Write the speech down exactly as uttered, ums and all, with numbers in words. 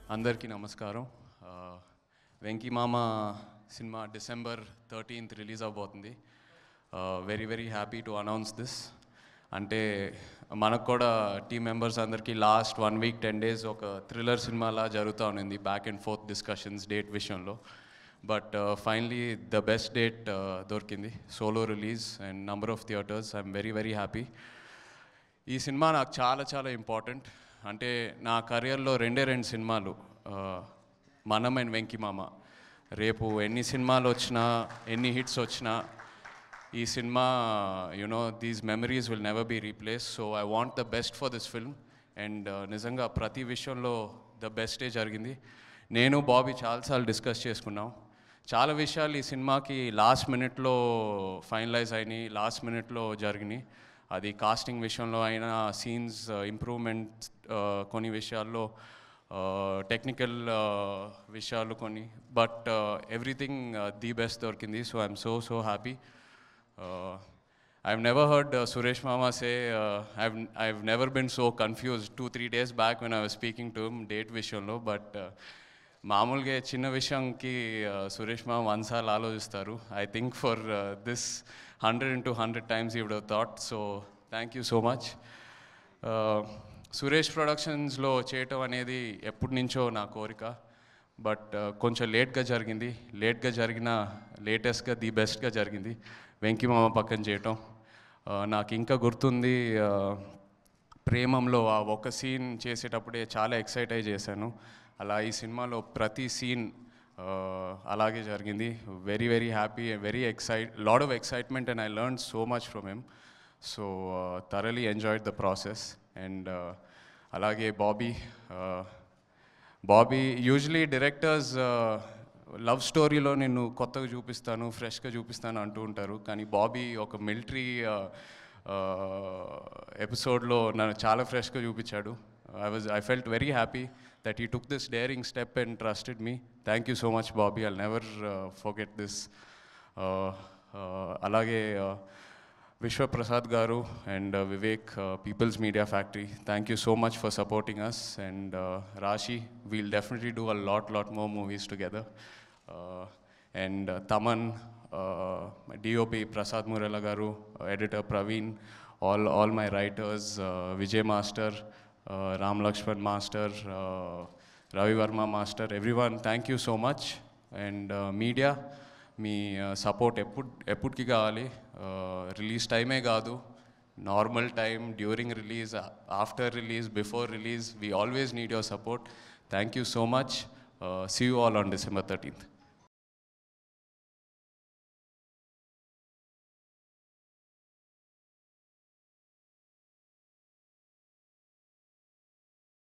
అందరికీ నమస్కారం. Venky Mama cinema December thirteenth release అవబోతుంది. Very very happy to announce this. అంటే మనకు కూడా టీమ్ మెంబర్స్ అందరికీ last one week ten days ఒక థ్రిల్లర్ సినిమాలా జరుగుతూ ఉంది, back and forth discussions date విషయంలో. But finally the best date దొరికింది, solo release and number of theatres. I'm very very happy. ఈ సినిమా నాకు చాలా చాలా ఇంపార్టెంట్. అంటే నా కెరియర్లో రెండే రెండు సినిమాలు, మనం అండ్ వెంకీ మామ. రేపు ఎన్ని సినిమాలు వచ్చినా, ఎన్ని హిట్స్ వచ్చినా, ఈ cinema you know these memories will never be replace. So I want the best for this film. And నిజంగా ప్రతి విషయంలో ద బెస్టే జరిగింది. నేను బాబీ చాలాసార్లు డిస్కస్ చేసుకున్నాం. చాలా విషయాలు ఈ సినిమాకి లాస్ట్ మినిట్లో ఫైనలైజ్ అయినాయి, లాస్ట్ మినిట్లో జరిగినాయి. అది కాస్టింగ్ విషయంలో అయినా, సీన్స్ ఇంప్రూవ్మెంట్ కొన్ని విషయాల్లో, టెక్నికల్ విషయాలు కొన్ని. బట్ ఎవ్రీథింగ్ ది బెస్ట్ దొరికింది. So I'm so so happy. I've never heard uh, Suresh Mama say, uh, I've, I've never been so confused two, three days back when I was speaking to him, date విషయంలో. But మామూలుగా చిన్న విషయంకి సురేష్ మామ వన్సార్లు ఆలోచిస్తారు. I think for this hundred into hundred times he would have thought. So thank you so much. Suresh ప్రొడక్షన్స్లో చేయటం అనేది ఎప్పటి నుంచో నా కోరిక. బట్ కొంచెం లేట్గా జరిగింది. లేట్గా జరిగిన లేటెస్ట్గా ది బెస్ట్గా జరిగింది వెంకీ మామ పక్కన చేయటం. నాకు ఇంకా గుర్తుంది, ప్రేమంలో ఆ ఒక సీన్ చేసేటప్పుడే చాలా ఎక్సైట్ అయి చేశాను. అలా ఈ సినిమాలో ప్రతి సీన్ అలాగే జరిగింది. Very very happy, very excite, lot of excitement, and I learn so much from him. So thoroughly enjoyed the process. And అలాగే Bobby Bobby usually directors love స్టోరీలో నేను కొత్తగా చూపిస్తాను, ఫ్రెష్గా చూపిస్తాను అంటూ ఉంటారు. కానీ బాబీ ఒక మిలిటరీ ఎపిసోడ్లో నన్ను చాలా ఫ్రెష్గా చూపించాడు. I was I felt very happy that he took this daring step and trusted me. Thank you so much, Bobby. I'll never uh, forget this. Uh, uh, alage uh, Vishwa Prasad Garu and uh, Vivek, uh, People's Media Factory, thank you so much for supporting us. And uh, Rashi, we'll definitely do a lot, lot more movies together. Uh, and uh, Taman, uh, D O P Prasad Murala Garu, uh, editor Praveen, all, all my writers, uh, Vijay Master, Uh, Ram Lakshman Master, uh, Ravi Varma Master, everyone, thank you so much. And uh, media, మీ support ఎప్పుడు ఎప్పటికి కావాలి. Release టైమే కాదు, normal time, during release, after release, before release, we always need your support. Thank you so much. See you all on December thirteenth.